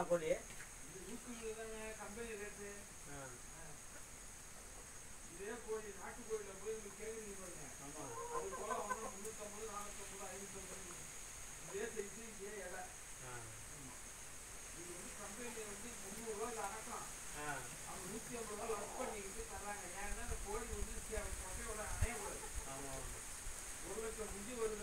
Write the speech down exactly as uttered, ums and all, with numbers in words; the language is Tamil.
கோழி இது நூற்றி தானே கம்பெனி ரேட்டு. இதே கோழி நாட்டு கோழியில் போய் நீங்கள் கேட்குறீங்க பாருங்க. ஆமாம், அது போல வந்து முந்நூற்றம்பது நானூற்றம்பது ஐநூற்றம்பது இதே சைஸு இதே எடை. இது வந்து கம்பெனியில் வந்து முந்நூறுரூவா அடக்கலாம். அவங்க நூற்றி ஐம்பது ரூபா ஒர்க் பண்ணிக்கிட்டு தர்றாங்க. ஏன்னா அந்த கோழி வந்து கொட்டையோட அணையக்கூடாது. ஒரு லட்சம் குஞ்சு வருது